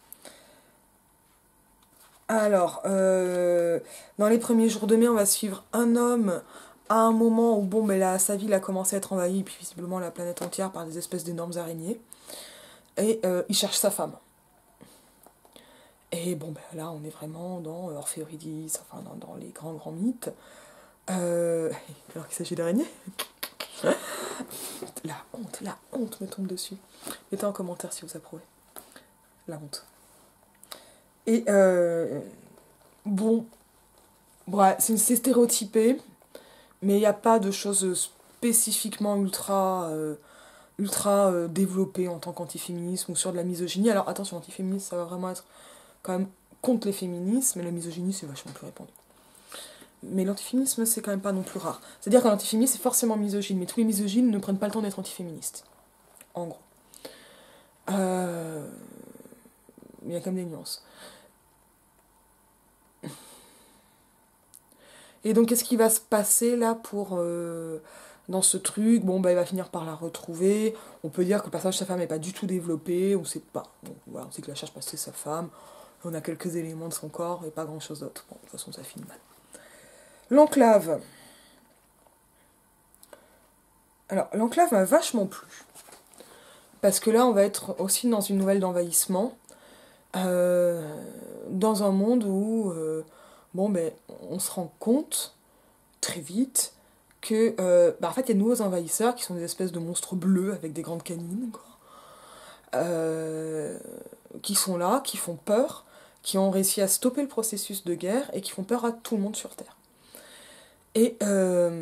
Alors, euh, dans les premiers jours de mai, on va suivre un homme à un moment où bon, ben là, sa ville a commencé à être envahie, et puis visiblement la planète entière par des espèces d'énormes araignées. Et euh, il cherche sa femme. Et bon, ben là, on est vraiment dans Orphée Eurydice, enfin dans, dans les grands, grands mythes. Euh, alors qu'il s'agit d'araignées. La honte, la honte me tombe dessus. Mettez en commentaire si vous approuvez. La honte. Et euh, bon, ouais, c'est, c'est stéréotypé, mais il n'y a pas de choses spécifiquement ultra, euh, ultra euh, développées en tant qu'antiféminisme ou sur de la misogynie. Alors attention, antiféminisme, ça va vraiment être quand même contre les féminismes, mais la misogynie, c'est vachement plus répandu. mais l'antiféminisme, c'est quand même pas non plus rare. C'est-à-dire qu'un antiféministe, c'est forcément misogyne, mais tous les misogynes ne prennent pas le temps d'être antiféministes. En gros. Euh... Il y a comme des nuances. Et donc, qu'est-ce qui va se passer là pour... Euh... Dans ce truc, bon, bah, il va finir par la retrouver. On peut dire que le personnage de sa femme n'est pas du tout développé. On sait pas. Bon, voilà, on sait que la cherche parce que c'est sa femme. On a quelques éléments de son corps et pas grand-chose d'autre. Bon, de toute façon, ça finit mal. L'enclave. Alors, l'enclave m'a vachement plu. Parce que là, on va être aussi dans une nouvelle d'envahissement. Euh, dans un monde où, euh, bon, ben, on se rend compte, très vite, que, euh, bah, en fait, il y a de nouveaux envahisseurs qui sont des espèces de monstres bleus avec des grandes canines, quoi. Euh, qui sont là, qui font peur, qui ont réussi à stopper le processus de guerre et qui font peur à tout le monde sur Terre. Et, euh,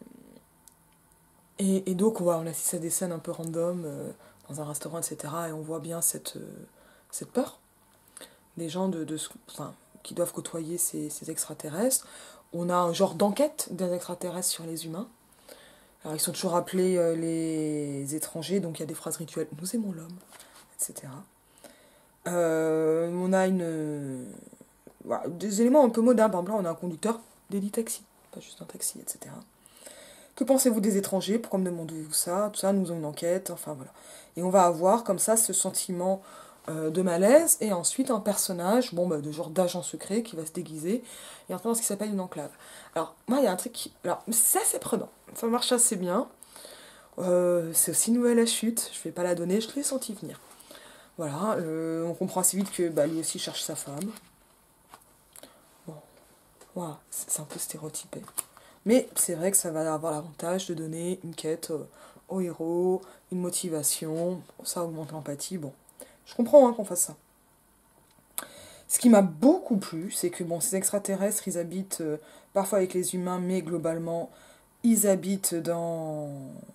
et, et donc, on, va, on assiste à des scènes un peu random euh, dans un restaurant, et cetera. Et on voit bien cette, euh, cette peur des gens de, de, enfin, qui doivent côtoyer ces, ces extraterrestres. On a un genre d'enquête des extraterrestres sur les humains. Alors, ils sont toujours appelés euh, les étrangers, donc il y a des phrases rituelles. Nous aimons l'homme, et cetera. Euh, on a une, euh, voilà, des éléments un peu modernes. Par exemple, là, on a un conducteur délit taxi, pas juste un taxi, et cetera. Que pensez-vous des étrangers? Pourquoi me demandez-vous ça? Tout ça, nous avons une enquête, enfin voilà. Et on va avoir comme ça ce sentiment euh, de malaise, et ensuite un personnage, bon, bah, de genre d'agent secret qui va se déguiser, et entrer dans ce qui s'appelle une enclave. Alors, moi, il y a un truc qui... Alors, c'est assez prenant, ça marche assez bien. Euh, c'est aussi nouvelle à chute, je vais pas la donner, je l'ai senti venir. Voilà, euh, on comprend assez vite que bah, lui aussi cherche sa femme. Bon, voilà, c'est un peu stéréotypé. Mais c'est vrai que ça va avoir l'avantage de donner une quête euh, au héros, une motivation, ça augmente l'empathie, bon. Je comprends hein, qu'on fasse ça. Ce qui m'a beaucoup plu, c'est que bon, ces extraterrestres, ils habitent euh, parfois avec les humains, mais globalement, ils habitent dans,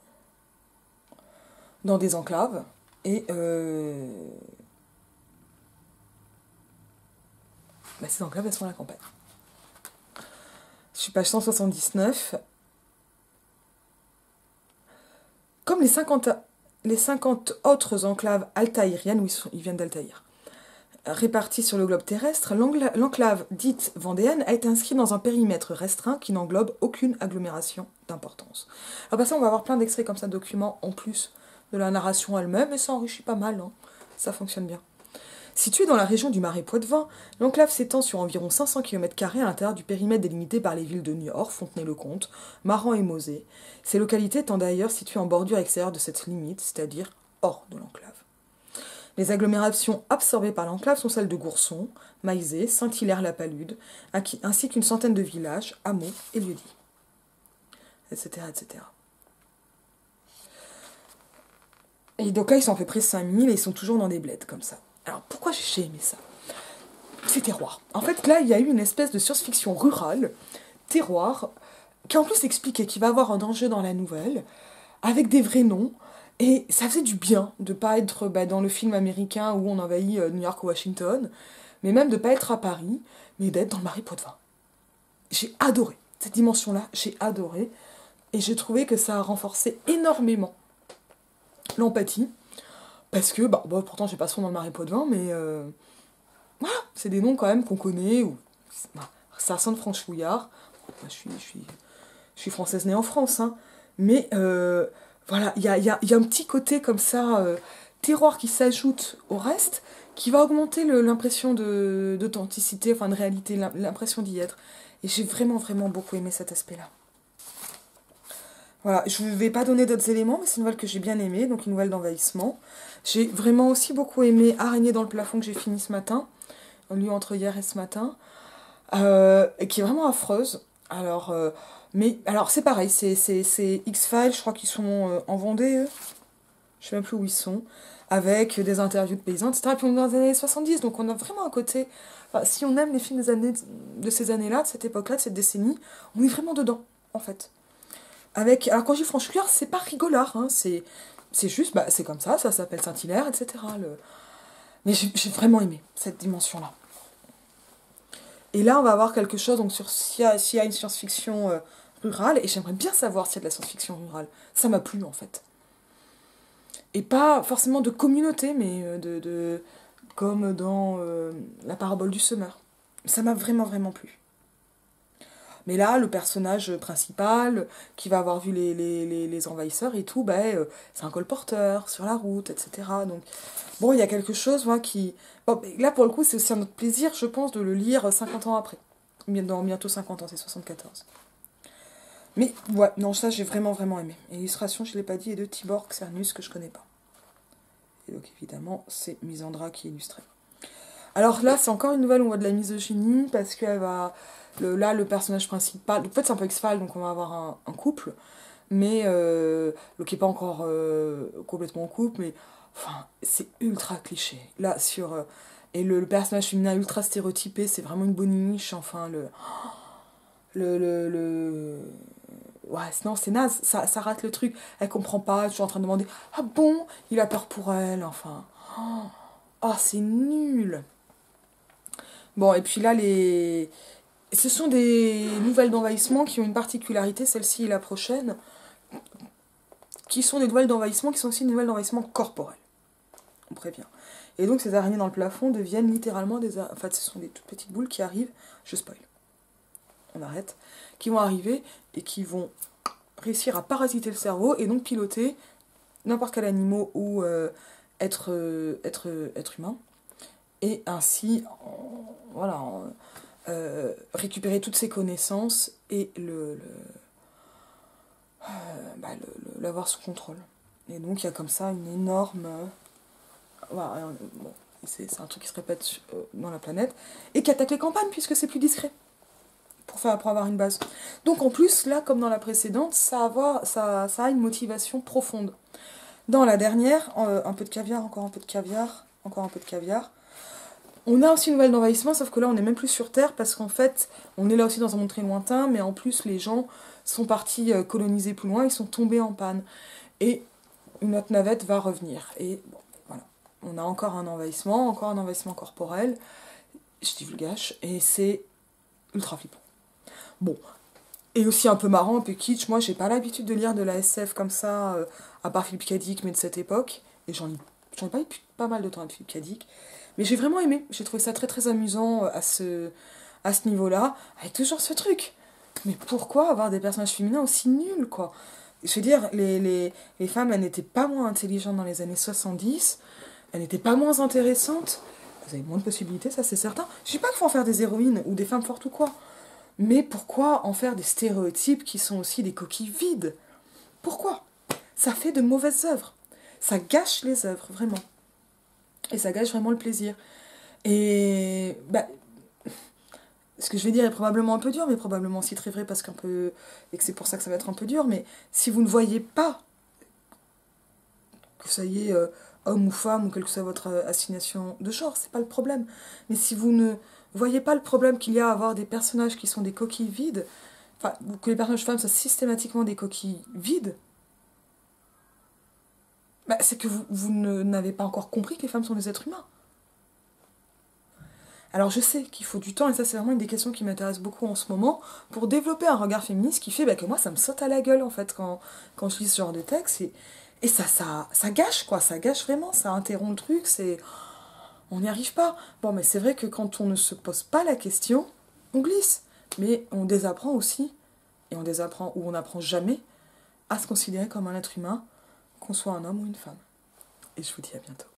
dans des enclaves. Et euh... bah, ces enclaves, elles sont à la campagne. Je suis page cent soixante-dix-neuf. Comme les cinquante, les cinquante autres enclaves altaïriennes, oui, ils viennent d'Altaïr, réparties sur le globe terrestre, l'enclave dite vendéenne a été inscrite dans un périmètre restreint qui n'englobe aucune agglomération d'importance. Alors, ça, on va avoir plein d'extraits comme ça de documents en plus de la narration elle-même, et ça enrichit pas mal, hein. Ça fonctionne bien. Située dans la région du Marais Poitevin, l'enclave s'étend sur environ cinq cents kilomètres carrés à l'intérieur du périmètre délimité par les villes de Niort, Fontenay-le-Comte, Maran et Mosée. Ces localités étant d'ailleurs situées en bordure extérieure de cette limite, c'est-à-dire hors de l'enclave. Les agglomérations absorbées par l'enclave sont celles de Gourson, Maizé, Saint-Hilaire-la-Palude, ainsi qu'une centaine de villages, hameaux et lieux-dits, et cetera, et cetera. Et donc là, ils sont à peu près cinq mille et ils sont toujours dans des bleds comme ça. Alors, pourquoi j'ai aimé ça? C'est terroir. En fait, là, il y a eu une espèce de science-fiction rurale, terroir, qui en plus expliquait qu'il va y avoir un enjeu dans la nouvelle, avec des vrais noms, et ça faisait du bien de ne pas être bah, dans le film américain où on envahit euh, New York ou Washington, mais même de ne pas être à Paris, mais d'être dans le Marais Poitevin. J'ai adoré cette dimension-là, j'ai adoré, et j'ai trouvé que ça a renforcé énormément l'empathie, parce que, bah, bah pourtant j'ai pas son dans le Marais Poitevin, mais euh, voilà, c'est des noms quand même qu'on connaît, ou bah, ça sonne franchouillard. Moi, je suis, je suis, je suis française née en France, hein, mais euh, voilà, il y a, y, a, y a un petit côté comme ça, euh, terroir qui s'ajoute au reste, qui va augmenter l'impression d'authenticité, enfin de réalité, l'impression d'y être. Et j'ai vraiment, vraiment beaucoup aimé cet aspect-là. Voilà, je ne vais pas donner d'autres éléments, mais c'est une nouvelle que j'ai bien aimée, donc une nouvelle d'envahissement. J'ai vraiment aussi beaucoup aimé Araignée dans le plafond que j'ai fini ce matin, lu entre hier et ce matin, euh, et qui est vraiment affreuse. Alors, euh, mais alors c'est pareil, c'est X-Files, je crois qu'ils sont euh, en Vendée, eux. Je sais même plus où ils sont, avec des interviews de paysans, et cetera. Et puis on est dans les années soixante-dix, donc on a vraiment un côté... Enfin, si on aime les films des années, de ces années-là, de cette époque-là, de cette décennie, on est vraiment dedans, en fait. Avec, alors quand je dis franchouillard, c'est pas rigolard, hein, c'est juste, bah, c'est comme ça, ça s'appelle Saint-Hilaire, et cetera. Le... Mais j'ai vraiment aimé cette dimension-là. Et là, on va avoir quelque chose, donc sur s'il y a, s'il y a une science-fiction euh, rurale, et j'aimerais bien savoir s'il y a de la science-fiction rurale. Ça m'a plu, en fait. Et pas forcément de communauté, mais euh, de, de comme dans euh, la parabole du semeur. Ça m'a vraiment, vraiment plu. Mais là, le personnage principal, qui va avoir vu les, les, les, les envahisseurs et tout, ben, euh, c'est un colporteur sur la route, et cetera. Donc, bon, il y a quelque chose, moi, qui... Bon, là, pour le coup, c'est aussi un autre plaisir, je pense, de le lire cinquante ans après. Dans bientôt cinquante ans, c'est soixante-quatorze. Mais, ouais, non, ça, j'ai vraiment, vraiment aimé. Et l'illustration, je ne l'ai pas dit, est de Tibor Xernius, que je connais pas. Et donc, évidemment, c'est Misandra qui illustrait. Alors là, c'est encore une nouvelle où on voit de la misogynie, parce qu'elle va... Le, là, le personnage principal... En fait, c'est un peu X-Files, donc on va avoir un, un couple, mais... Euh, qui n'est pas encore euh, complètement en couple, mais... Enfin, c'est ultra cliché. Là, sur... Euh, et le, le personnage féminin ultra stéréotypé, c'est vraiment une bonne niche, enfin, le... Le... le, le... Ouais, non, c'est naze, ça, ça rate le truc. Elle comprend pas, je suis en train de demander « Ah bon, il a peur pour elle, enfin... » Oh, c'est nul. Bon, et puis là, les... Ce sont des nouvelles d'envahissement qui ont une particularité, celle-ci et la prochaine, qui sont des nouvelles d'envahissement qui sont aussi des nouvelles d'envahissement corporel. On prévient. Et donc ces araignées dans le plafond deviennent littéralement des... Ara... Enfin, ce sont des toutes petites boules qui arrivent, je spoil, on arrête, qui vont arriver et qui vont réussir à parasiter le cerveau et donc piloter n'importe quel animal ou euh, être, euh, être, euh, être humain. Et ainsi, voilà... Euh, récupérer toutes ses connaissances et le, le, euh, bah, le, le, l'avoir sous contrôle. Et donc il y a comme ça une énorme... Euh, voilà, bon, c'est, c'est un truc qui se répète euh, dans la planète, et qui attaque les campagnes puisque c'est plus discret, pour, faire, pour avoir une base. Donc en plus, là, comme dans la précédente, ça a, avoir, ça, ça a une motivation profonde. Dans la dernière, euh, un peu de caviar, encore un peu de caviar, encore un peu de caviar. On a aussi une nouvelle d'envahissement, sauf que là, on n'est même plus sur Terre, parce qu'en fait, on est là aussi dans un monde très lointain, mais en plus, les gens sont partis coloniser plus loin, ils sont tombés en panne. Et une autre navette va revenir. Et bon, voilà. On a encore un envahissement, encore un envahissement corporel, je divulgage, et c'est ultra flippant. Bon. Et aussi un peu marrant, un peu kitsch. Moi, j'ai pas l'habitude de lire de la S F comme ça, euh, à part Philippe K. Dick, mais de cette époque. Et j'en, j'en ai pas eu depuis pas mal de temps avec Philippe K. Dick. Mais j'ai vraiment aimé, j'ai trouvé ça très très amusant à ce, à ce niveau-là, avec toujours ce truc. Mais pourquoi avoir des personnages féminins aussi nuls, quoi? Je veux dire, les, les, les femmes, elles n'étaient pas moins intelligentes dans les années soixante-dix, elles n'étaient pas moins intéressantes, vous avez moins de possibilités, ça c'est certain. Je dis pas qu'il faut en faire des héroïnes ou des femmes fortes ou quoi, mais pourquoi en faire des stéréotypes qui sont aussi des coquilles vides? Pourquoi? Ça fait de mauvaises œuvres. Ça gâche les œuvres, vraiment. Et ça gâche vraiment le plaisir. Et bah, ce que je vais dire est probablement un peu dur, mais probablement aussi très vrai parce qu'un peu et que c'est pour ça que ça va être un peu dur. Mais si vous ne voyez pas que vous soyez euh, homme ou femme ou quelle que soit votre euh, assignation de genre, c'est pas le problème. Mais si vous ne voyez pas le problème qu'il y a à avoir des personnages qui sont des coquilles vides, enfin que les personnages femmes soient systématiquement des coquilles vides, bah, c'est que vous, vous ne, n'avez pas encore compris que les femmes sont des êtres humains. Alors je sais qu'il faut du temps, et ça c'est vraiment une des questions qui m'intéresse beaucoup en ce moment, pour développer un regard féministe qui fait bah, que moi ça me saute à la gueule en fait quand, quand je lis ce genre de texte, et, et ça, ça, ça gâche quoi, ça gâche vraiment, ça interrompt le truc, c'est... On n'y arrive pas. Bon mais c'est vrai que quand on ne se pose pas la question, on glisse, mais on désapprend aussi, et on désapprend ou on n'apprend jamais à se considérer comme un être humain, qu'on soit un homme ou une femme. Et je vous dis à bientôt.